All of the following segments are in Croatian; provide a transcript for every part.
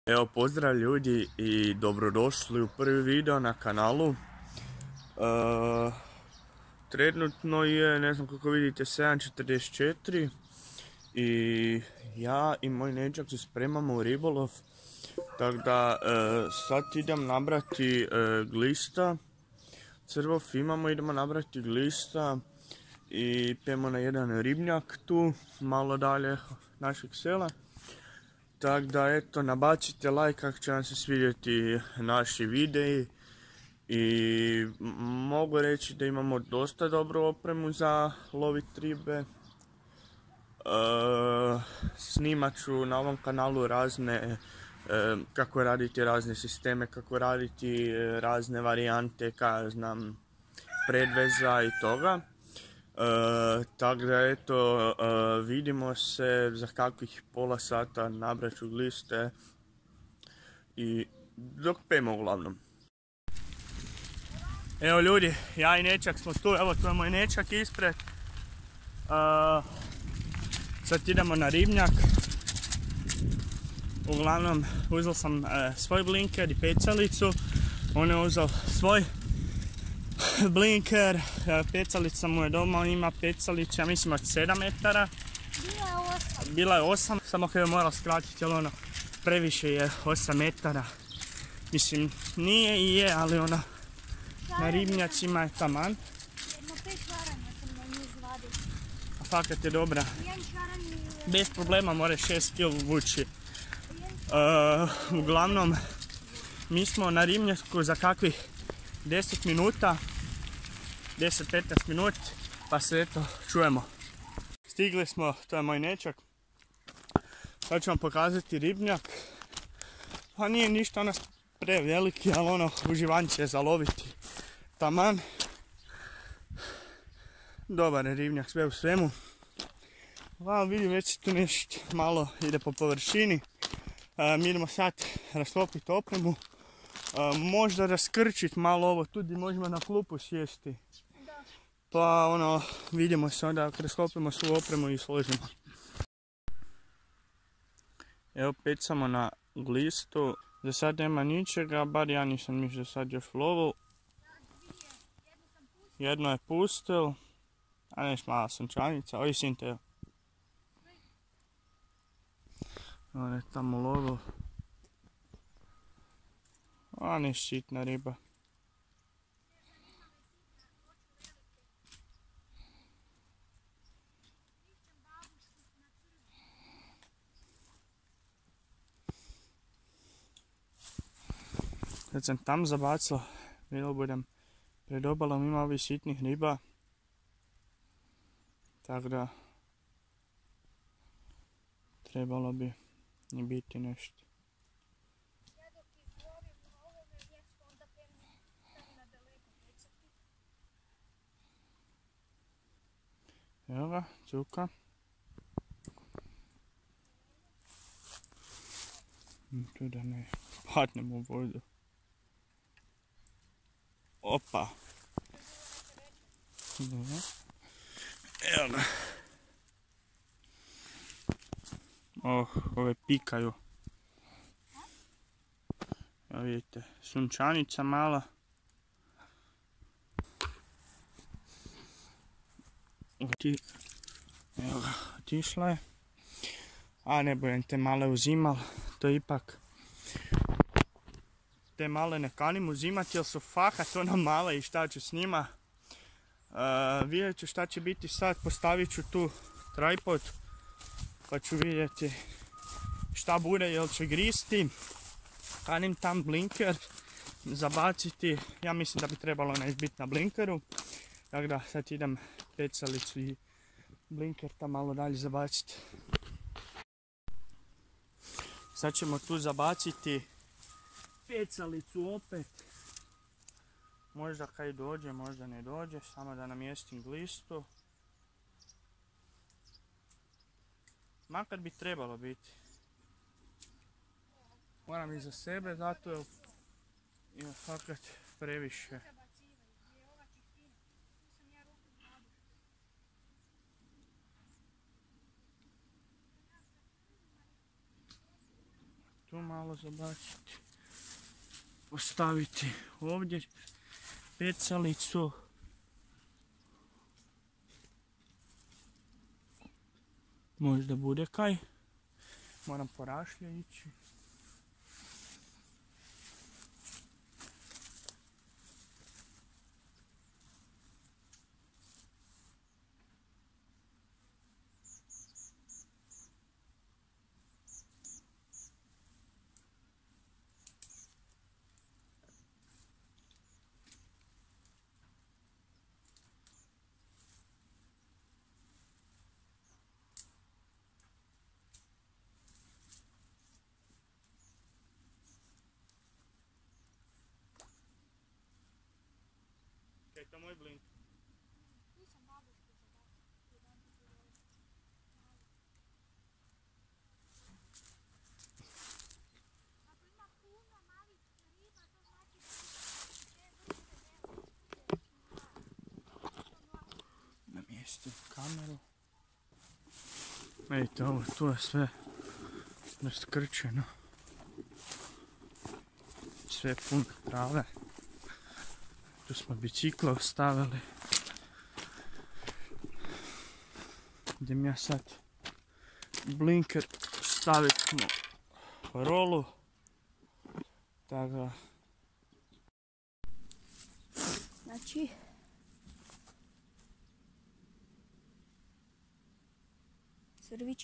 Evo, pozdrav ljudi i dobrodošli u prvi video na kanalu. Trenutno je, ne znam kako vidite, 7:44 i ja i moj nećak se spremamo u ribolov. Tako da sad idem nabrati glista. Crvov imamo, idemo nabrati glista i pijemo na jedan ribnjak tu, malo dalje našeg sela. Tako da eto, nabacite like ako će vam se svidjeti naši videi i mogu reći da imamo dosta dobru opremu za lovit ribe. Snimat ću na ovom kanalu razne, kako raditi razne sisteme, kako raditi razne varijante, znam, predveza i toga. Tako da eto, vidimo se za kakvih pola sata, nabrat ću gliste i dok pijemo uglavnom. Evo ljudi, ja i nećak smo tu, evo tu je moj nećak ispred. Sad idemo na ribnjak. Uglavnom uzeo sam svoj blinker i pecalicu, on je uzeo svoj blinker, pecalica mu je doma, on ima pecalicu, ja mislim od 7 metara. Bila je 8, samo kad je morala skratiti, jer ono, previše je 8 metara. Mislim, nije i je, ali ono, na ribnjacima je taman. Jedno 5 šaranja sam na nju izvadio. A fakat je dobra. Bez problema more 6 kg vući. Uglavnom, mi smo na ribnjaku za kakvih 10 minuta. 10-15 minut, pa se eto čujemo. Stigli smo, to je moj nećak. Sad ću vam pokazati ribnjak. Pa nije ništa ono preveliki, ali ono uživanće je za loviti. Taman. Dobar je ribnjak, sve u svemu. Vidim već tu nešto malo ide po površini. Mi idemo sad rastopiti opremu. Možda raskrčiti malo ovo tu gdje možemo na klupu sjesti. Pa ono, vidimo se onda ako raskopimo svu opremu i složimo. Evo, pecamo na glistu. Za sad nema ničega, bar ja nisam niš za sad još lovil. Jedno je pustil, a neš mala sunčanica, oj sinte. On je tamo lovil. A neš sitna riba. Kad sam tam zabacila, vidjel budem pred obalom, ima ovih sitnih riba. Tako da trebalo bi i biti nešto. Evo ga, cuka. Tu da ne padnem u vodu. Opa. Evo ga. Ove pikaju. Evo vidite, sunčanica mala. Evo ga, otišla je. A ne budem te male uzimal, to ipak. Te male ne kanim uzimati jer su fakat ono male i šta ću s njima. Vidjet ću šta će biti sad, postavit ću tu tripod pa ću vidjeti šta bude, jel će gristi. Kanim tam blinker zabaciti, ja mislim da bi trebalo biti na blinkeru. Tako da sad idem pecalicu i blinker tam malo dalje zabaciti. Sad ćemo tu zabaciti pecalicu opet. Možda kaj dođe, možda ne dođe, samo da namjestim glistu. Makar bi trebalo biti. Moram iza sebe, zato je fakat previše. tu malo zabaciti. Postaviti ovdje pecalicu. Možda bude kaj. Moram po rašlje ići. Kaj je to moj blink? Nisam babuški zabacio. Ako ima puno malih riba, to znači da Namjestim kameru. Vidite ovo, tu je sve raskrčeno. Sve puno trave. Tu smo bicikla ostavili. Idem ja sad blinker stavit ćemo rolu. Tako. Znači, crvići.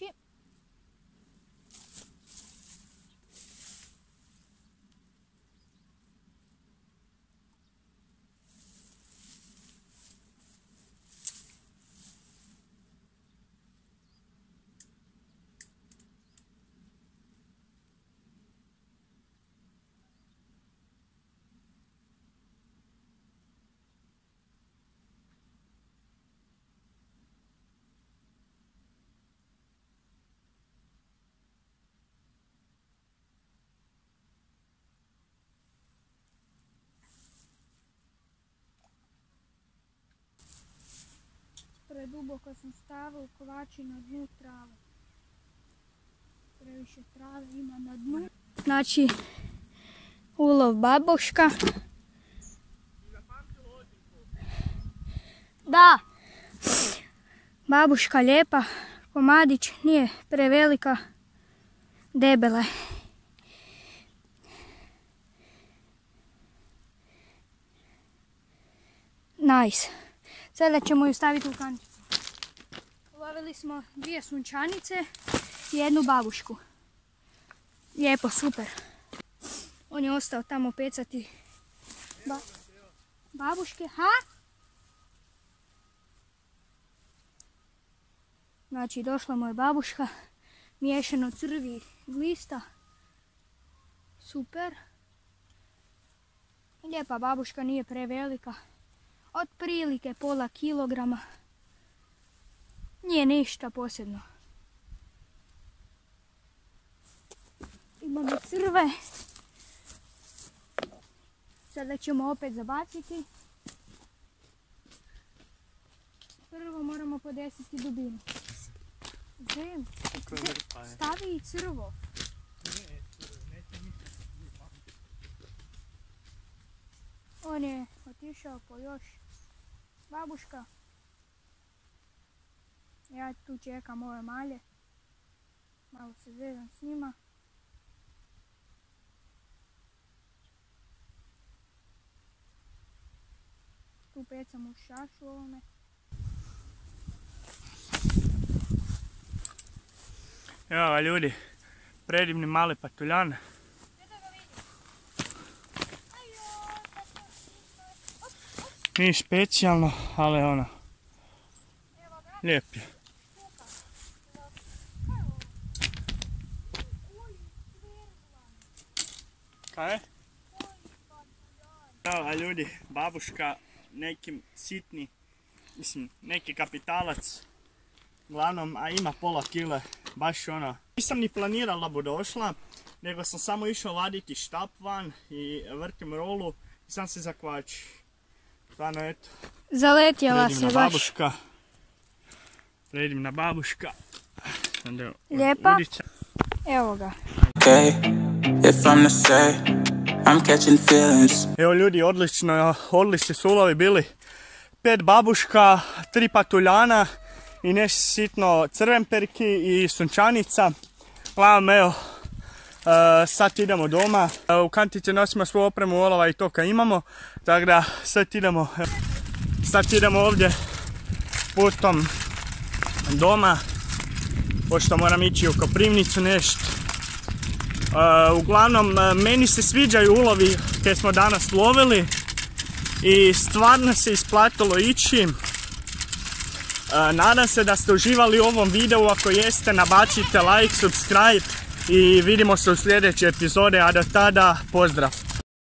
Preduboko sam stavila kovači na dnu trave. Previše trave ima na dnu. Znači, ulov babuška. Da. Babuška lijepa, komadić, nije prevelika, debela je. Nice. Sada ćemo ju staviti u kanticu. Ulovili smo 2 sunčanice i 1 babušku. Lijepo, super. On je ostao tamo pecati babuške. Ha? Znači, došla mu je babuška. Miješano crvi i glista. Super. Lijepa babuška, nije prevelika. Otprilike pola kilograma. Nije ništa posebno. Imamo crve. Sada ćemo opet zabaciti. Prvo moramo podesiti dubinu. Zem, stavi i crvo. On je otišao po još babuška. Ja tu čekam ove malje. Malo se zezam s njima. Tu pecam u šašu ovome. Evo ga ljudi, predivni mali patuljan. Nije specijalno, ali ono, lijep je. Kaj je? Evo ljudi, babuška, nekim sitni, mislim, neki kapitalac. Uglavnom, a ima pola kile, baš ono. Nisam ni planirala bu došla, nego sam samo išao vaditi štap van i vrtim rolu i sam se zakvači. Stvarno, eto. Zaletjela se baš. Babuška. Predivna babuška. Lijepa. Evo ga. Okay. if I'm to say I'm catching feelings. Evo ljudi, odlični su ulovi bili. 5 babuška, 3 patuljana i nešto sitno crvenperki i sunčanica. Uglavnom, evo, sad idemo doma. U kantice nosimo svu opremu olova i to kad imamo. Tako da sad idemo ovdje putom doma. Pošto moram ići u Koprivnicu nešto. Uglavnom, meni se sviđaju ulovi koje smo danas lovili i stvarno se isplatilo ići. Nadam se da ste uživali u ovom videu, ako jeste nabacite like, subscribe i vidimo se u sljedećoj epizode, a do tada pozdrav!